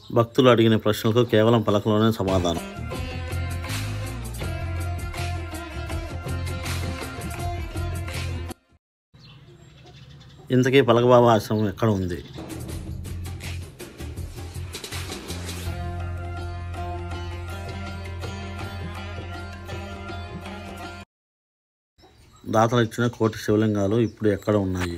భక్తులు అడిగిన ప్రశ్నలకు కేవలం పలకలోనే సమాధానం. ఇంతకీ పలకబాబా ఆశ్రమం ఎక్కడ ఉంది? దాతలు ఇచ్చిన కోటి శివలింగాలు ఇప్పుడు ఎక్కడ ఉన్నాయి?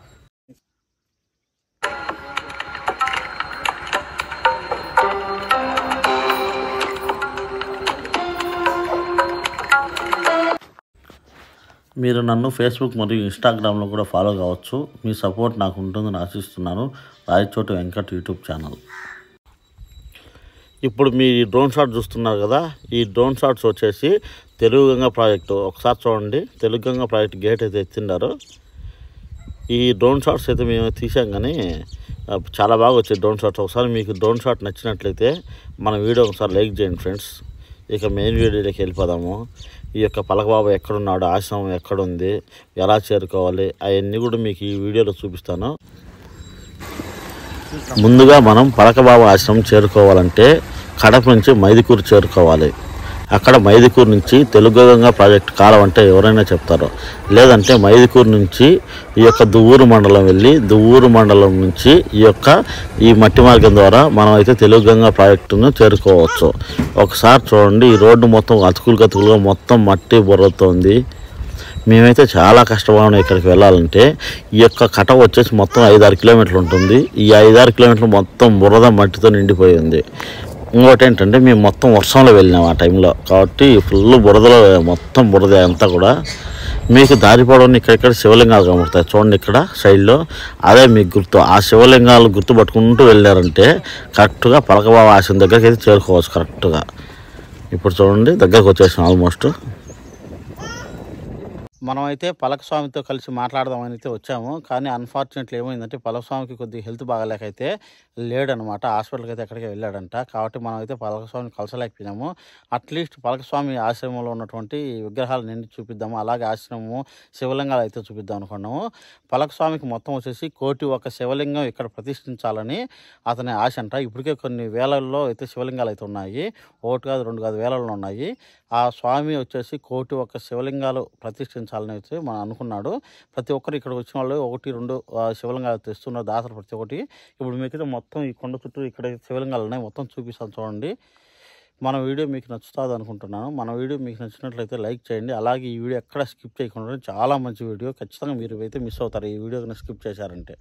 మీరు నన్ను ఫేస్బుక్ మరియు ఇన్స్టాగ్రామ్లో కూడా ఫాలో కావచ్చు. మీ సపోర్ట్ నాకు ఉంటుందని ఆశిస్తున్నాను. Rayachoti Venkat YouTube channel. ఇప్పుడు మీ డ్రోన్ షాట్ చూస్తున్నారు కదా, ఈ డ్రోన్ షాట్స్ వచ్చేసి తెలుగు గంగా ప్రాజెక్టు. ఒకసారి చూడండి, తెలుగు గంగా ప్రాజెక్ట్ గేట్ అయితే ఎత్తిండారు. ఈ డ్రోన్ షాట్స్ అయితే మేము తీసాం, కానీ చాలా బాగా వచ్చాయి డ్రోన్ షాట్స్. ఒకసారి మీకు డ్రోన్ షాట్ నచ్చినట్లయితే మన వీడియో ఒకసారి లైక్ చేయండి ఫ్రెండ్స్. ఇక మెయిన్ వీడియోలోకి వెళ్ళిపోదాము. ఈ యొక్క పలకబాబా ఎక్కడున్నాడు, ఆశ్రమం ఎక్కడుంది, ఎలా చేరుకోవాలి, అవన్నీ కూడా మీకు ఈ వీడియోలో చూపిస్తాను. ముందుగా మనం పలకబాబా ఆశ్రమం చేరుకోవాలంటే కడప నుంచి మైదుకూరు చేరుకోవాలి. అక్కడ మైదుకూరు నుంచి తెలుగు గంగా ప్రాజెక్టు కాలం అంటే ఎవరైనా చెప్తారు. లేదంటే మైదుకూరు నుంచి ఈ యొక్క దువ్వూరు మండలం వెళ్ళి దువ్వూరు మండలం నుంచి ఈ మట్టి మార్గం ద్వారా మనం అయితే తెలుగు గంగా ప్రాజెక్టును చేరుకోవచ్చు. ఒకసారి చూడండి, ఈ రోడ్డు మొత్తం అతుకులుగా మొత్తం మట్టి బుర్రతో ఉంది. మేమైతే చాలా కష్టపడినాం ఇక్కడికి వెళ్ళాలంటే. ఈ యొక్క కటవ వచ్చేసి మొత్తం 5-6 కిలోమీటర్లు ఉంటుంది. ఈ 5-6 కిలోమీటర్లు మొత్తం బురద మట్టితో నిండిపోయి ఉంది. ఇంకోటి ఏంటంటే మేము మొత్తం వర్షంలో వెళ్ళినాం ఆ టైంలో, కాబట్టి ఫుల్ బురదలో మొత్తం బురద అంతా కూడా. మీకు దారి పొడవుని ఇక్కడిక్కడ శివలింగాలు కనబడతాయి చూడండి, ఇక్కడ సైడ్లో. అదే మీకు గుర్తు. ఆ శివలింగాలు గుర్తుపట్టుకుంటూ వెళ్ళారంటే కరెక్ట్గా పలకబాబా ఆశ్రమం దగ్గరికి అయితే చేరుకోవచ్చు కరెక్ట్గా. ఇప్పుడు చూడండి, దగ్గరకు వచ్చేసాం ఆల్మోస్ట్. మనమైతే పలకస్వామితో కలిసి మాట్లాడదామని అయితే వచ్చాము. కానీ అన్ఫార్చునేట్లీ ఏమైందంటే పలకస్వామికి కొద్దిగా హెల్త్ బాగాలేకైతే లేడనమాట. హాస్పిటల్కి అయితే ఎక్కడికి వెళ్ళాడంట. కాబట్టి మనం అయితే పలకస్వామిని కలసలేకపోయినాము. అట్లీస్ట్ పలకస్వామి ఆశ్రమంలో ఉన్నటువంటి విగ్రహాలు నిండి చూపిద్దాము, అలాగే ఆశ్రమము శివలింగాలు అయితే చూపిద్దాం అనుకున్నాము. పలకస్వామికి మొత్తం వచ్చేసి 1,000,000 శివలింగం ఇక్కడ ప్రతిష్ఠించాలని అతని ఆశ అంట. ఇప్పటికే కొన్ని వేలల్లో అయితే శివలింగాలు అయితే ఉన్నాయి. 1 కాదు 2 కాదు వేలల్లో ఉన్నాయి. ఆ స్వామి వచ్చేసి 1,000,000 శివలింగాలు ప్రతిష్ఠించాలని అయితే మనం అనుకున్నాడు. ప్రతి ఒక్కరు ఇక్కడ వచ్చిన వాళ్ళు 1-2 శివలింగాలు తెస్తున్నారు దాతలు ప్రతి ఒక్కటి. ఇప్పుడు మీకైతే మొత్తం ఈ కొండ చుట్టూ ఇక్కడ శివలింగాలు ఉన్నాయి, మొత్తం చూపిస్తాను చూడండి. మన వీడియో మీకు నచ్చుతుంది అనుకుంటున్నాను. మన వీడియో మీకు నచ్చినట్లయితే లైక్ చేయండి. అలాగే ఈ వీడియో ఎక్కడ స్కిప్ చేయకుండా, చాలా మంచి వీడియో, ఖచ్చితంగా మీరు అయితే మిస్ అవుతారు ఈ వీడియోని స్కిప్ చేశారంటే.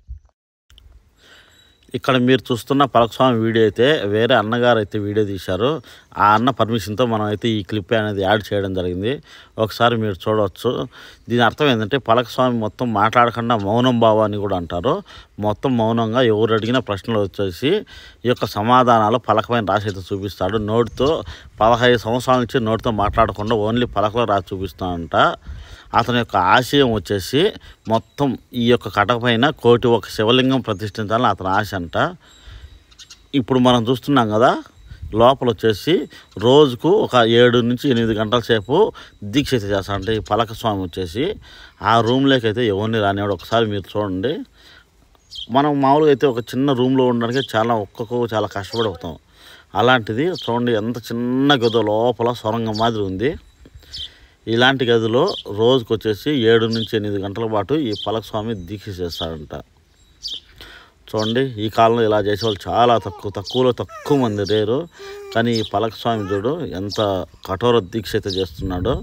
ఇక్కడ మీరు చూస్తున్న పలకస్వామి వీడియో అయితే వేరే అన్నగారు అయితే వీడియో తీశారు. ఆ అన్న పర్మిషన్తో మనం అయితే ఈ క్లిప్ అనేది యాడ్ చేయడం జరిగింది. ఒకసారి మీరు చూడవచ్చు. దీని అర్థం ఏంటంటే పలకస్వామి మొత్తం మాట్లాడకుండా మౌనం బావ అని కూడా అంటారు. మొత్తం మౌనంగా ఎవరు అడిగిన ప్రశ్నలు వచ్చేసి ఈ యొక్క సమాధానాలు పలకమైన రాసి అయితే చూపిస్తాడు. నోటితో 15 సంవత్సరాల నుంచి నోటితో మాట్లాడకుండా ఓన్లీ పలకలో రాసి చూపిస్తాడంట. అతని యొక్క ఆశయం వచ్చేసి మొత్తం ఈ యొక్క కటక పైన 1,000,000 శివలింగం ప్రతిష్ఠించాలని అతని ఆశ అంట. ఇప్పుడు మనం చూస్తున్నాం కదా, లోపల వచ్చేసి రోజుకు ఒక 7 నుంచి 8 గంటల సేపు దీక్ష అయితే చేస్తాడంటే ఈ పలకస్వామి వచ్చేసి. ఆ రూమ్లోకి అయితే ఎవరిని రానివాడు. ఒకసారి మీరు చూడండి. మనం మామూలుగా అయితే ఒక చిన్న రూమ్లో ఉండడానికి చాలా కష్టపడిపోతాం. అలాంటిది చూడండి, ఎంత చిన్న గది లోపల సొరంగం మాదిరి ఉంది. ఇలాంటి గదిలో రోజుకు వచ్చేసి 7 నుంచి 8 గంటల పాటు ఈ పలకస్వామి దీక్ష చేస్తాడంట. చూడండి, ఈ కాలంలో ఇలా చేసేవాళ్ళు చాలా తక్కువ మంది లేరు. కానీ ఈ పలకస్వామి చూడు ఎంత కఠోర దీక్ష అయితే చేస్తున్నాడో.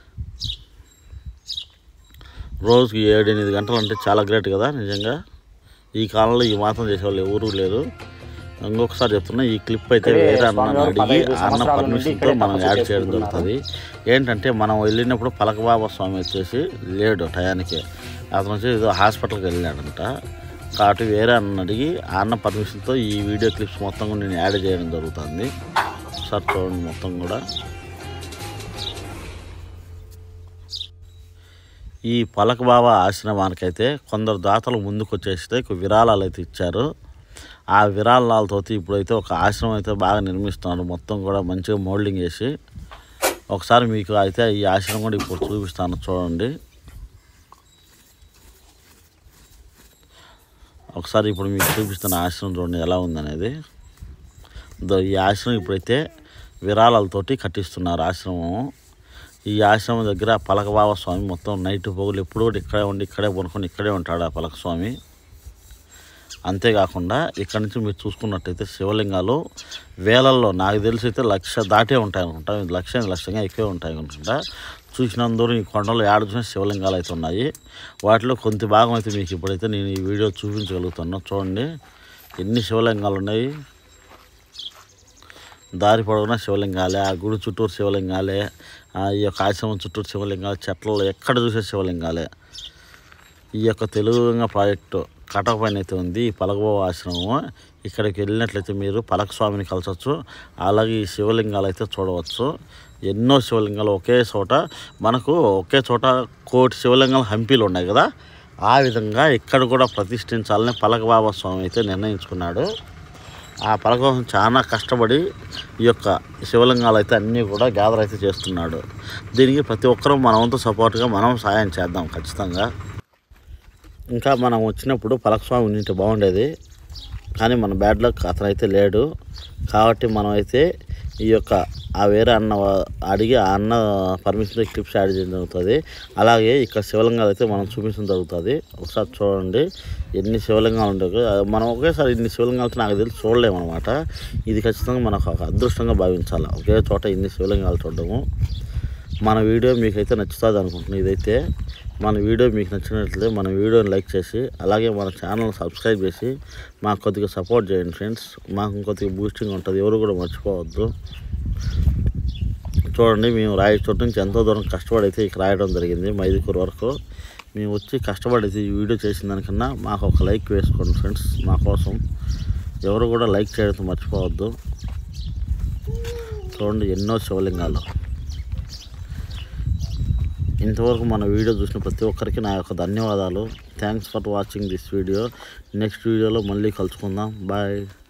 రోజుకి 7-8 గంటలు అంటే చాలా గ్రేట్ కదా నిజంగా. ఈ కాలంలో ఈ మాత్రం చేసేవాళ్ళు ఎవరూ లేరు. ఇంకొకసారి చెప్తున్నా, ఈ క్లిప్ అయితే వేరే అన్న అడిగి అన్న పర్మిషన్తో మనం యాడ్ చేయడం జరుగుతుంది. ఏంటంటే మనం వెళ్ళినప్పుడు పలకబాబా స్వామి వచ్చేసి లేడు టయానికి. అతను వచ్చి ఏదో హాస్పిటల్కి వెళ్ళాడంట. కాబట్టి వేరే అన్న అడిగి ఆ అన్న పర్మిషన్తో ఈ వీడియో క్లిప్స్ మొత్తం కూడా నేను యాడ్ చేయడం జరుగుతుంది. ఒకసారి చూడండి మొత్తం కూడా. ఈ పలకబాబా ఆశ్రమానికైతే కొందరు దాతలు ముందుకు వచ్చేస్తే విరాళాలు అయితే ఇచ్చారు. ఆ విరాళాలతో ఇప్పుడైతే ఒక ఆశ్రమం అయితే బాగా నిర్మిస్తున్నారు. మొత్తం కూడా మంచిగా మోల్డింగ్ చేసి. ఒకసారి మీకు అయితే ఈ ఆశ్రమం కూడా ఇప్పుడు చూపిస్తాను చూడండి. ఒకసారి ఇప్పుడు మీకు చూపిస్తున్న ఆశ్రమం చూడండి ఎలా ఉందనేది. ఈ ఆశ్రమం ఇప్పుడైతే విరాళాలతోటి కట్టిస్తున్నారు ఆశ్రమం. ఈ ఆశ్రమం దగ్గర పలకబాబా స్వామి మొత్తం నైట్ పొగులు ఎప్పుడు కూడా ఇక్కడే ఉండి ఇక్కడే కొనుక్కొని ఇక్కడే ఉంటాడు ఆ పలక స్వామి. అంతేకాకుండా ఇక్కడ నుంచి మీరు చూసుకున్నట్టయితే శివలింగాలు వేలల్లో, నాకు తెలిసి అయితే 1,00,000 దాటే ఉంటాయి అనుకుంటా. 1,00,000 ఎక్కువే ఉంటాయి అనుకుంటా. చూసినందరూ ఈ కొండలో ఏడ చూసిన శివలింగాలు అయితే ఉన్నాయి. వాటిలో కొంత భాగం అయితే మీకు ఇప్పుడైతే నేను ఈ వీడియో చూపించగలుగుతాను. చూడండి ఎన్ని శివలింగాలు ఉన్నాయి. దారి పొడవునా శివలింగాలే, ఆ గుడి చుట్టూరు శివలింగాలే, ఈ యొక్క ఆశ్రమం చుట్టూరు శివలింగాలు, చెట్లలో ఎక్కడ చూసే శివలింగాలే. ఈ యొక్క తెలుగుగంగ ప్రాజెక్టు కటక పైన అయితే ఉంది ఈ పలకబాబా ఆశ్రమం. ఇక్కడికి వెళ్ళినట్లయితే మీరు పలక స్వామిని కలసవచ్చు. అలాగే ఈ శివలింగాలు అయితే చూడవచ్చు. ఎన్నో శివలింగాలు ఒకే చోట, మనకు ఒకే చోట 1,000,000 శివలింగాలు హంపీలు ఉన్నాయి కదా, ఆ విధంగా ఇక్కడ కూడా ప్రతిష్ఠించాలని పలకబాబా స్వామి అయితే నిర్ణయించుకున్నాడు. ఆ పలకబాబా చాలా కష్టపడి ఈ యొక్క శివలింగాలు అయితే అన్నీ కూడా గ్యాదర్ అయితే చేస్తున్నాడు. దీనికి ప్రతి ఒక్కరూ మన వంతు సపోర్ట్గా మనం సాయం చేద్దాం ఖచ్చితంగా. ఇంకా మనం వచ్చినప్పుడు పలకస్వామి ఉంటే బాగుండేది, కానీ మన బ్యాడ్ లక్ అతను అయితే లేడు. కాబట్టి మనం అయితే ఈ యొక్క ఆ వేరే అన్న అడిగి ఆ అన్న పర్మిషన్ క్లిప్స్ యాడ్ చేయడం జరుగుతుంది. అలాగే ఇక్కడ శివలింగాలు అయితే మనం చూపించడం జరుగుతుంది. ఒకసారి చూడండి ఎన్ని శివలింగాలు ఉంటాయి. మనం ఒకేసారి ఇన్ని శివలింగాలు నాకు తెలిసి చూడలేము అనమాట. ఇది ఖచ్చితంగా మనకు ఒక అదృష్టంగా భావించాలి, ఒకే చోట ఇన్ని శివలింగాలు చూడడము. మన వీడియో మీకైతే నచ్చుతుంది అనుకుంటున్నాను. ఇదైతే మన వీడియో మీకు నచ్చినట్లయితే మన వీడియోని లైక్ చేసి, అలాగే మన ఛానల్ సబ్స్క్రైబ్ చేసి మాకు కొద్దిగా సపోర్ట్ చేయండి ఫ్రెండ్స్. మాకు కొద్దిగా బూస్టింగ్ ఉంటుంది, ఎవరు కూడా మర్చిపోవద్దు. చూడండి మేము చోటు నుంచి ఎంతో దూరం కష్టపడి అయితే ఇక్కడ రాయడం జరిగింది, మైదుకూరు వరకు. మేము వచ్చి కష్టపడి ఈ వీడియో చేసిన దానికన్నా మాకు ఒక లైక్ వేసుకోండి ఫ్రెండ్స్. మా కోసం ఎవరు కూడా లైక్ చేయడం మర్చిపోవద్దు. చూడండి ఎన్నో శివలింగాలు. ఇంతవరకు మన వీడియో చూసిన ప్రతి ఒక్కరికి నా యొక్క ధన్యవాదాలు. Thanks for watching this video. Next వీడియోలో మళ్ళీ కలుసుకుందాం. బాయ్.